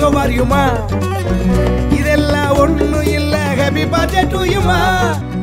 how are you ma இதெல்லாம் ஒண்ணும் இல்ல happy birthday to you ma